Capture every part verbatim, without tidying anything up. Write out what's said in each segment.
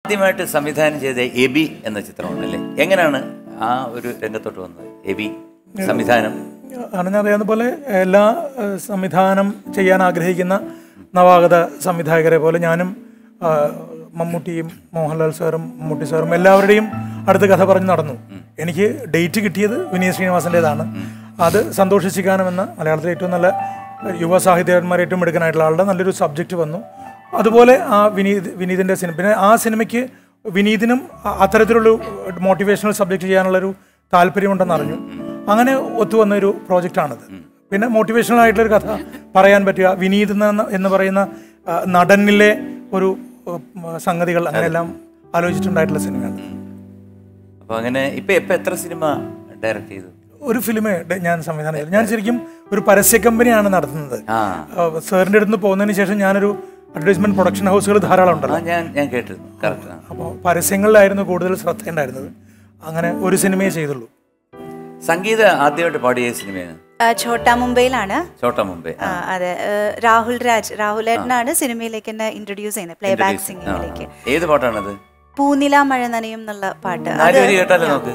ആദ്യമായിട്ട് സംവിധാനം ചെയ്ത എബി എന്ന ചിത്രമാണല്ലേ? എങ്ങനെയാണ് ആ ഒരു രംഗത്തോട്ട് വന്നത്? എബി സംവിധാനം അറിഞ്ഞറിയാവുന്ന പോലെ എല്ലാ സംവിധാനം ചെയ്യാൻ ആഗ്രഹിക്കുന്ന നവാഗത സംവിധായകരെ പോലെ ഞാനും മമ്മൂട്ടിയും മോഹൻലാൽ സാറും മമ്മൂട്ടി സാറും എല്ലാവരുടെയും അടുത്ത് കഥ പറഞ്ഞ് നടന്നു. എനിക്ക് ഡേറ്റ് കിട്ടിയത് വിനീത് ശ്രീനിവാസൻ്റെതാണ്. അത് സന്തോഷ് ചിക്കാനം എന്ന മലയാളത്തിലെ ഏറ്റവും നല്ല യുവ സാഹിത്യകാരന്മാർ ഏറ്റവും എടുക്കാനായിട്ടുള്ള ആളുടെ നല്ലൊരു സബ്ജക്റ്റ് വന്നു. അതുപോലെ ആ വിനീത് വിനീതിൻ്റെ സിനിമ, പിന്നെ ആ സിനിമയ്ക്ക് വിനീതിനും അത്തരത്തിലുള്ള മോട്ടിവേഷണൽ സബ്ജക്റ്റ് ചെയ്യാനുള്ളൊരു താല്പര്യമുണ്ടെന്ന് അറിഞ്ഞു. അങ്ങനെ ഒത്തുവന്നൊരു പ്രോജക്റ്റാണിത്. പിന്നെ മോട്ടിവേഷണൽ ആയിട്ടുള്ളൊരു കഥ പറയാൻ പറ്റുക, വിനീത് എന്ന് പറയുന്ന നടനിലെ ഒരു സംഗതികൾ അങ്ങനെയെല്ലാം ആലോചിച്ചിട്ടുണ്ടായിട്ടുള്ള സിനിമയാണ്. അപ്പോൾ അങ്ങനെ ഇപ്പം ഇപ്പം എത്ര സിനിമ ഡയറക്റ്റ് ചെയ്തു? ഒരു ഫിലിമേ ഞാൻ സംവിധാനം ചെയ്തു. ഞാൻ ശരിക്കും ഒരു പരസ്യ കമ്പനിയാണ് നടത്തുന്നത്. സാറിൻ്റെ അടുത്ത് പോകുന്നതിന് ശേഷം ഞാനൊരു അഡ്വർടൈസ്മെന്റ് പ്രൊഡക്ഷൻ ഹൗസുകൾ ധാരാളം ഉണ്ടല്ലോ, ഞാൻ ഞാൻ കേട്ടിരുന്നു. അപ്പോൾ പരസ്യങ്ങളിലായിരുന്നു കൂടുതൽ ശ്രദ്ധ ഉണ്ടായിരുന്നത്. അങ്ങനെ ഒരു സിനിമയെ ചെയ്തുള്ളൂ. സംഗീത ആദ്യമായിട്ട് പാടിയ സിനിമയാണ് ഛോട്ടാ മുംബൈയിലാണ്. ഛോട്ടാ മുംബൈ. അതെ, രാഹുൽ രാജ് രാഹുലേട്ടനാണ് സിനിമയിലേക്ക് എന്നെ ഇൻട്രൊഡ്യൂസ് ചെയ്യുന്നത്, പ്ലേ ബാക്ക് സിംഗിങ്ങിലേക്ക്. ഏത് പാട്ടാണത്? പൂനില മഴ നനയും എന്നുള്ള പാട്ട്. കേട്ടാലോ നോക്ക്.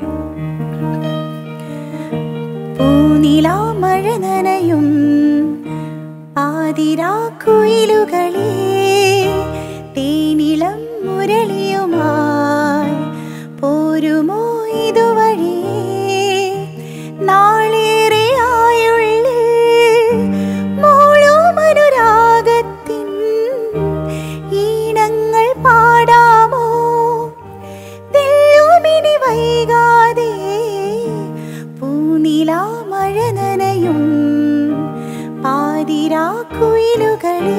പൂനില മഴ നനയും ആതിരാ കുയിലുകളെ തേനിളം മുരളിയുമായി പോരുമോ ഇതുവഴി നാളേറെ ആയുള്ളിൽ മോളും അനുരാഗത്തിൻ ഈണങ്ങൾ പാടാമോ തെല്ലുമിനി വൈകാതെ പൂനില മഴ നനയും പാതിരാ കുയിലുകളെ.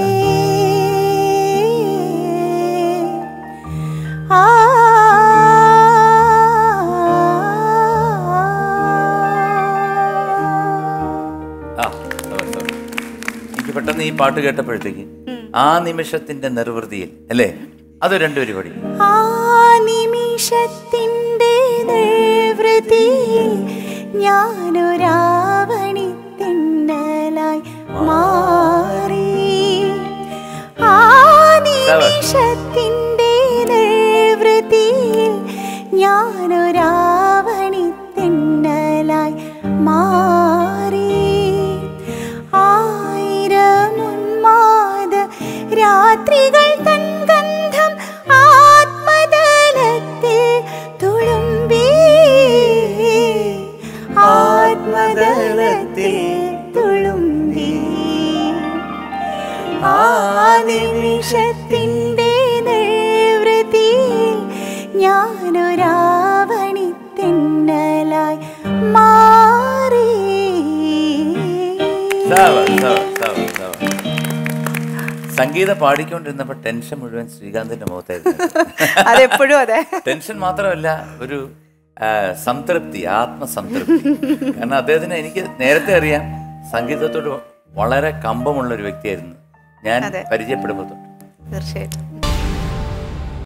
ആ എനിക്ക് പെട്ടെന്ന് ഈ പാട്ട് കേട്ടപ്പോഴത്തേക്ക് ആ നിമിഷത്തിന്റെ നിർവൃതിയിൽ അല്ലേ, അത് രണ്ടുപേരും പാടി. ആ നിമിഷത്തിന്റെ നിർവൃതിയിൽ ഞാനൊരാവണി തിന്നലായി മാറി. ആ നിമിഷത്തിന്റെ നിർവൃതിയിൽ ഞാനൊരാവണി തിന്നലായി മാറി. ആയിരം ഉന്മാദ രാത്രികൾ തൻ ഗന്ധം ആത്മതലത്തിൽ തുളുമ്പി ആത്മതലത്തിൽ തുളുമ്പി. ആ നിമിഷത്തിന്റെ നിർവൃതിയിൽ ഞാനൊരാവണി തെന്നലായി മാറി. സംഗീത പാടിക്കൊണ്ടിരുന്നപ്പോ ടെൻഷൻ മുഴുവൻ ശ്രീകാന്തിന്റെ മുഖത്തായിരുന്നു. അതെപ്പോഴും അതെ. ടെൻഷൻ മാത്രമല്ല, ഒരു സംതൃപ്തി, ആത്മസംതൃപ്തി. കാരണം അദ്ദേഹത്തിന് എനിക്ക് നേരത്തെ അറിയാം, സംഗീതത്തോട് വളരെ കമ്പമുള്ള ഒരു വ്യക്തിയായിരുന്നു ഞാൻ പരിചയപ്പെടുമ്പോൾ തൊട്ട്. തീർച്ചയായിട്ടും.